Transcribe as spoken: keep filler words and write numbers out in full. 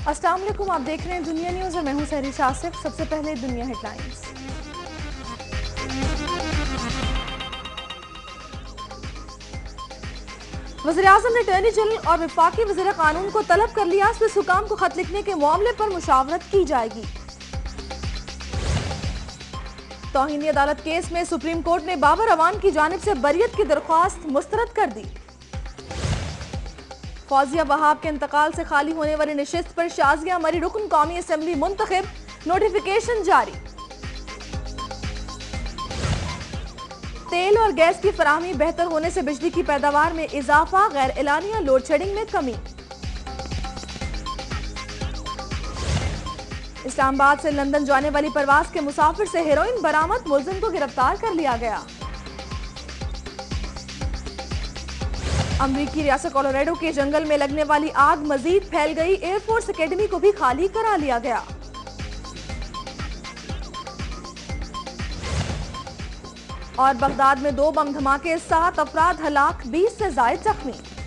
अस्सलाम वालेकुम, आप देख रहे हैं दुनिया न्यूज और मैं हूं सहरी शासिफ। सबसे पहले दुनिया हेडलाइंस। वज़ीर-ए-आज़म ने अटॉर्नी जनरल और वफाकी वज़ीर कानून को तलब कर लिया। स्विस हुकाम को खत लिखने के मामले पर मुशावरत की जाएगी। तौहीन अदालत केस में सुप्रीम कोर्ट ने बाबर अवान की जानिब से बरियत की दरख्वास्त मुस्तरद कर दी। फौजिया वहाब के इंतकाल से खाली होने वाली नशिस्त पर शाजिया मरी रुकन कौमी असेंबली मुंतखब, नोटिफिकेशन जारी। तेल और गैस की फराहमी बेहतर होने से बिजली की पैदावार में इजाफा, गैर एलानिया लोड शेडिंग में कमी। इस्लामाबाद से लंदन जाने वाली परवाज के मुसाफिर से हेरोइन बरामद, मुलजिम को गिरफ्तार कर लिया गया। अमरीकी रियासत कोलोराडो के जंगल में लगने वाली आग मजीद फैल गई। एयरफोर्स एकेडमी को भी खाली करा लिया गया। और बगदाद में दो बम धमाके, सात अफराद हलाक, बीस से ज्यादा जख्मी।